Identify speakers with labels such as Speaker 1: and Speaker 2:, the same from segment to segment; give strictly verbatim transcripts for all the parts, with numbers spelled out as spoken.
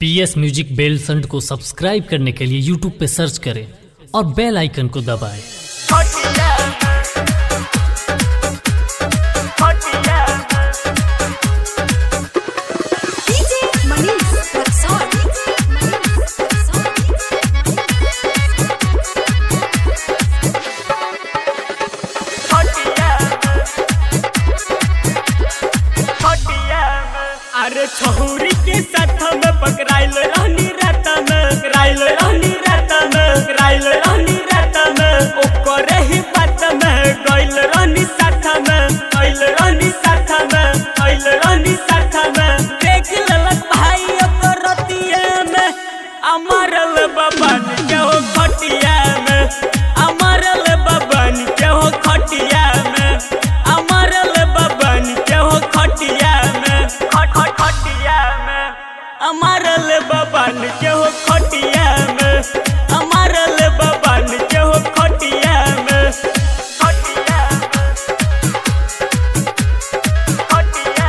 Speaker 1: पी S music Belsand को subscribe करने के लिए यूट्यूब पे सर्च करें और बेल आइकन को दबाएं।
Speaker 2: अरे छहुरी के साथ में पकड़ाइल रहनी रात में पकड़ाइल रहनी रात में पकड़ाइल रहनी रात में ओकरे ही बात में गइल रहनी साथ में गइल रहनी साथ में गइल रहनी साथ में देख ललक भाई ओकर रतिया में अमरल बबन के हो खटिया में अमरल बबन के हो खटिया में अमरल बबन के हो खटिया में अमरल बबन के हो खटिया में अमरल बबन के हो खटिया में खटिया खटिया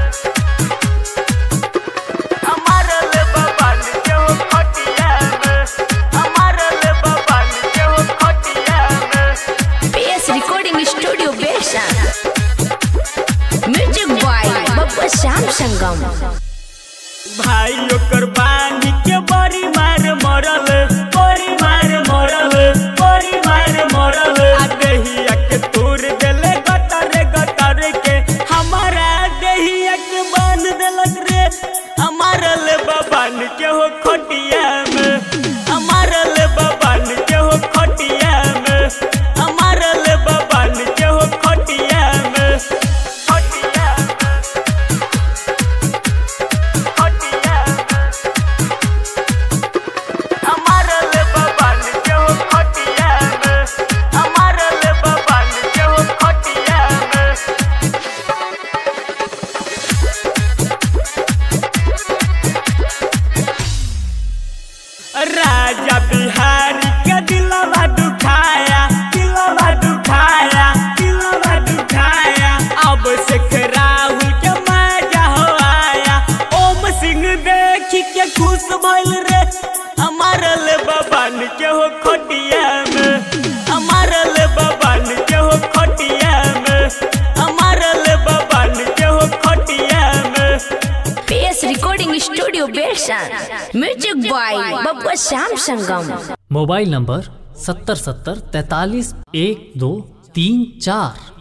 Speaker 2: अमरल बबन के हो खटिया में अमरल बबन के हो खटिया में।
Speaker 3: P S recording studio Belsand, music boy Babbu Shyam Sangam.
Speaker 2: भाई ओकर बानी के बड़ी मार मरल बड़ी मार मरल बड़ी मार मरल आ देहिया के तोड़ देले गटर गटर के हमारा देहिया के बांध देलक रे अमरल बबन के हो खटिया में अमरल बबन के हो खटिया में अमरल बबन के हो खटिया में खटिया राजा बिहारी के दिलवा दुखाया दिलवा दुखाया दिलवा दुखाया अब शेख राहुल के मजा हो आया ओम सिंह देख के खुश भइल रे अमरल बबन के हो खटिया में अमरल बबन के हो खटिया में अमरल बबन के हो खटिया में।
Speaker 3: P S recording studio Belsand, music boy Babbu Shyam Sangam.
Speaker 1: Mobile number सत्तर सत्तर तैतालीस एक दो तीन चार।